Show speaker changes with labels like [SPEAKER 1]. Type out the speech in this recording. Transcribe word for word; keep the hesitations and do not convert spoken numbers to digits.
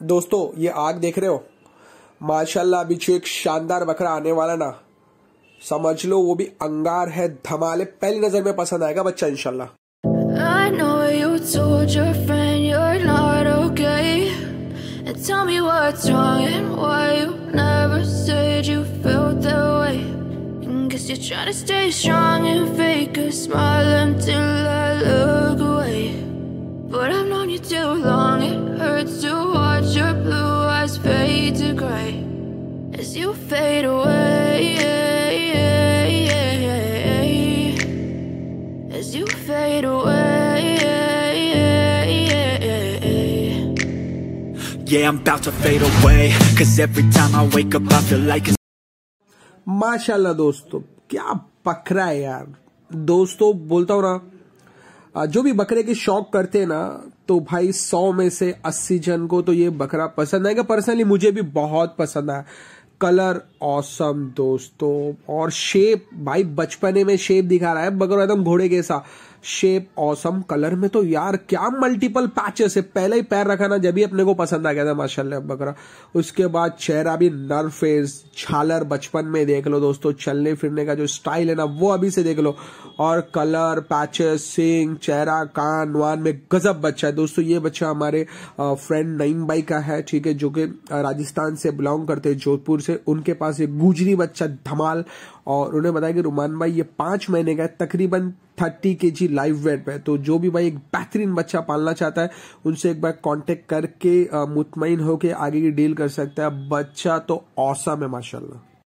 [SPEAKER 1] दोस्तों ये आग देख रहे हो, माशाल्लाह अभी जो एक शानदार बकरा आने वाला ना, समझ लो वो भी अंगार है, धमाल है, पहली नजर में पसंद आएगा बच्चा इंशाल्लाह।
[SPEAKER 2] I know you told your friend you're not okay, and tell me what's wrong and why you never said you felt that way. And guess you're trying to stay strong and fake a smile until I look away. But I've known you too long, it hurts to watch your blue eyes fade to gray as you fade away, as you fade away.
[SPEAKER 3] Yeah, I'm about to fade away, cause every time I wake up I feel like it's...
[SPEAKER 1] माशाल्लाह दोस्तों, क्या बकरा है यार। दोस्तों बोलता हूं ना, जो भी बकरे के शौक करते हैं ना, तो भाई सौ में से अस्सी जन को तो ये बकरा पसंद आएगा। पर्सनली मुझे भी बहुत पसंद आया। कलर ऑसम दोस्तों, और शेप भाई बचपने में शेप दिखा रहा है बकरा, एकदम घोड़े जैसा शेप, ऑसम। कलर में तो यार क्या मल्टीपल पैचेस है, पहले ही पैर रखा ना जब भी अपने को पसंद आ गया था माशाल्लाह बकरा। उसके बाद चेहरा भी नर फेस, झालर बचपन में देख लो दोस्तों, चलने फिरने का जो स्टाइल है ना वो अभी से देख लो, और कलर पैचेस, सिंग, चेहरा, कान वान में गजब बच्चा है दोस्तों। ये बच्चा हमारे फ्रेंड नईम भाई का है, ठीक है, जो कि राजस्थान से बिलोंग करते हैं, जोधपुर से। उनके पास एक गुजरी बच्चा धमाल, और उन्हें बताया कि रुमान भाई ये पांच महीने का है, तकरीबन थर्टी के जी लाइव वेट पे। तो जो भी भाई एक बेहतरीन बच्चा पालना चाहता है उनसे एक बार कांटेक्ट करके मुतमईन होके आगे की डील कर सकता है। बच्चा तो औसम है माशाल्लाह।